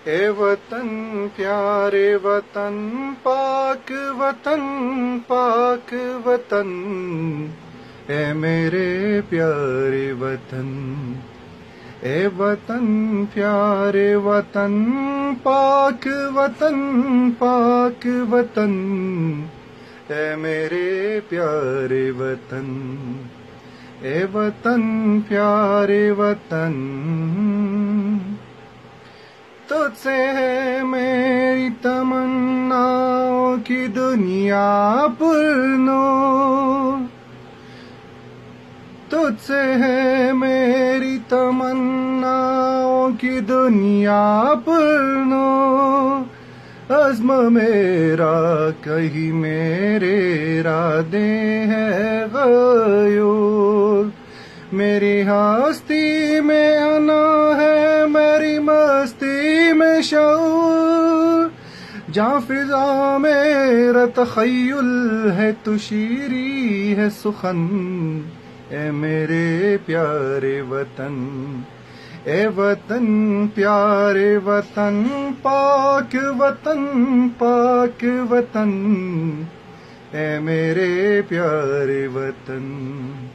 ए वतन प्यारे वतन, पाक वतन, ए मेरे प्यारे वतन। ए वतन प्यारे वतन, पाक वतन, ए मेरे प्यारे वतन। ए वतन प्यारे वतन, तुझसे है मेरी तमन्नाओं की दुनिया पुरनो, तुझसे है मेरी तमन्नाओं की दुनिया पुरनो। अज़्म मेरा कहीं मेरे इरादे हैं ग़यूर, मेरी हस्ती में अना है, मेरी मस्ती में शऊर। जहाँ फिज़ा मेरा तख़य्युल है, तू शीरी है सुखन। ए मेरे प्यारे वतन, ए वतन प्यारे वतन, पाक वतन, ए मेरे प्यारे वतन।